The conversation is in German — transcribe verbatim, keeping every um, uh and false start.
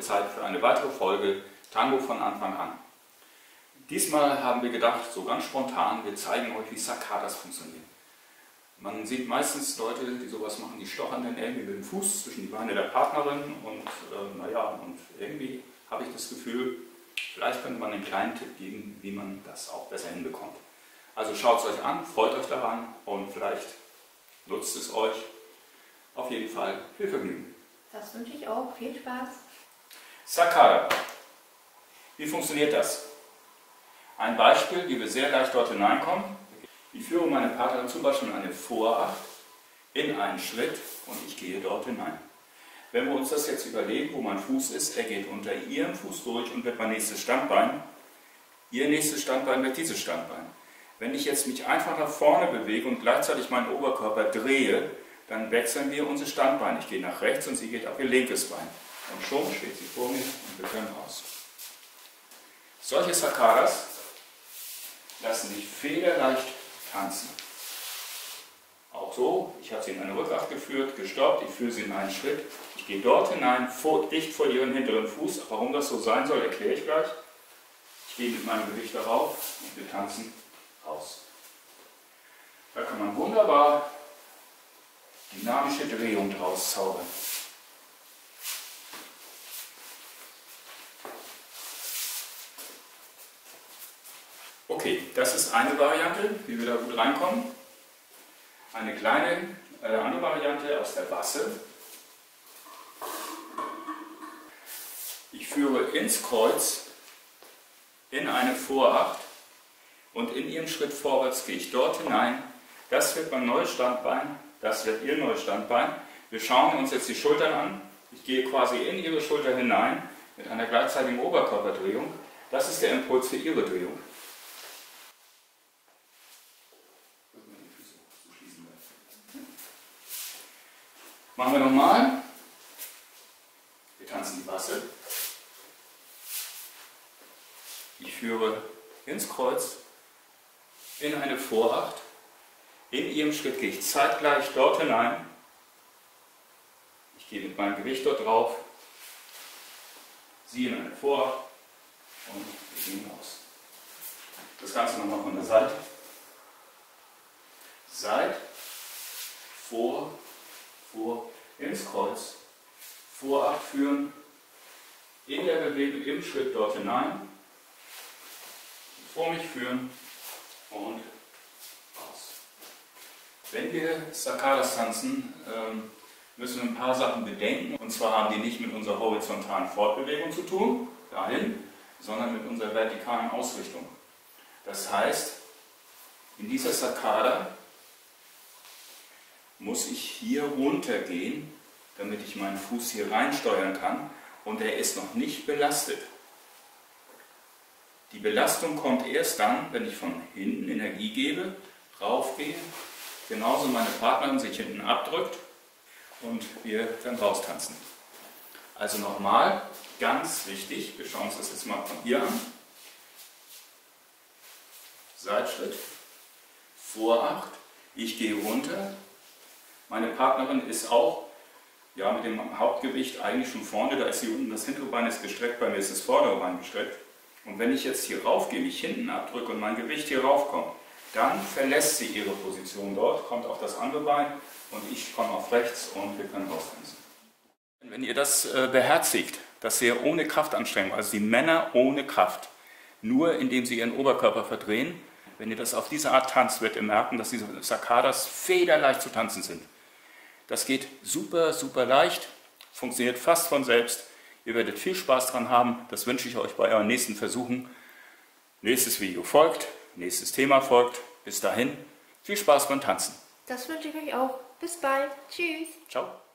wird Zeit für eine weitere Folge Tango von Anfang an. Diesmal haben wir gedacht, so ganz spontan, wir zeigen euch, wie Saccadas funktionieren. Man sieht meistens Leute, die sowas machen, die stochern dann irgendwie mit dem Fuß zwischen die Beine der Partnerin und äh, naja, und irgendwie habe ich das Gefühl, vielleicht könnte man einen kleinen Tipp geben, wie man das auch besser hinbekommt. Also schaut es euch an, freut euch daran und vielleicht nutzt es euch. Auf jeden Fall viel Vergnügen. Das wünsche ich auch. Viel Spaß. Saccada. Wie funktioniert das? Ein Beispiel, wie wir sehr leicht dort hineinkommen. Ich führe meine Partnerin zum Beispiel in eine Voracht, in einen Schritt und ich gehe dort hinein. Wenn wir uns das jetzt überlegen, wo mein Fuß ist, er geht unter ihrem Fuß durch und wird mein nächstes Standbein. Ihr nächstes Standbein wird dieses Standbein. Wenn ich jetzt mich einfach nach vorne bewege und gleichzeitig meinen Oberkörper drehe, dann wechseln wir unsere Standbeine. Ich gehe nach rechts und sie geht auf ihr linkes Bein. Und schon steht sie vor mir und wir können raus. Solche Saccadas lassen sich federleicht tanzen. Auch so, ich habe sie in eine Rückacht geführt, gestoppt, ich führe sie in einen Schritt. Ich gehe dort hinein, vor, dicht vor ihren hinteren Fuß. Warum das so sein soll, erkläre ich gleich. Ich gehe mit meinem Gewicht darauf und wir tanzen raus. Da kann man wunderbar dynamische Drehung draus zaubern. Okay, das ist eine Variante, wie wir da gut reinkommen. Eine kleine äh, andere Variante aus der Basse. Ich führe ins Kreuz in eine Voracht und in ihrem Schritt vorwärts gehe ich dort hinein. Das wird mein neues Standbein, das wird ihr neues Standbein. Wir schauen uns jetzt die Schultern an. Ich gehe quasi in ihre Schulter hinein mit einer gleichzeitigen Oberkörperdrehung. Das ist der Impuls für ihre Drehung. Machen wir nochmal. Wir tanzen die Basse. Ich führe ins Kreuz in eine Voracht. In ihrem Schritt gehe ich zeitgleich dort hinein. Ich gehe mit meinem Gewicht dort drauf. Sie in eine Voracht und wir gehen raus. Das Ganze nochmal von der Seite. Seit, vor, vor, ins Kreuz, Voracht führen, in der Bewegung im Schritt dort hinein, vor mich führen und raus. Wenn wir Saccadas tanzen, müssen wir ein paar Sachen bedenken, und zwar haben die nicht mit unserer horizontalen Fortbewegung zu tun, dahin, sondern mit unserer vertikalen Ausrichtung. Das heißt, in dieser Saccada muss ich hier runtergehen, damit ich meinen Fuß hier reinsteuern kann und er ist noch nicht belastet. Die Belastung kommt erst dann, wenn ich von hinten Energie gebe, raufgehe, genauso meine Partnerin sich hinten abdrückt und wir dann raustanzen. Also nochmal, ganz wichtig, wir schauen uns das jetzt mal von hier an. Seitschritt, Voracht, ich gehe runter. Meine Partnerin ist auch ja, mit dem Hauptgewicht eigentlich schon vorne, da ist sie unten, das hintere Bein ist gestreckt, bei mir ist das vordere Bein gestreckt. Und wenn ich jetzt hier rauf gehe, mich hinten abdrücke und mein Gewicht hier raufkommt, dann verlässt sie ihre Position dort, kommt auf das andere Bein und ich komme auf rechts und wir können raustanzen. Wenn ihr das äh, beherzigt, dass ihr ohne Kraftanstrengung, also die Männer ohne Kraft, nur indem sie ihren Oberkörper verdrehen, wenn ihr das auf diese Art tanzt, werdet ihr merken, dass diese Saccadas federleicht zu tanzen sind. Das geht super, super leicht, funktioniert fast von selbst. Ihr werdet viel Spaß dran haben, das wünsche ich euch bei euren nächsten Versuchen. Nächstes Video folgt, nächstes Thema folgt. Bis dahin, viel Spaß beim Tanzen. Das wünsche ich euch auch. Bis bald. Tschüss. Ciao.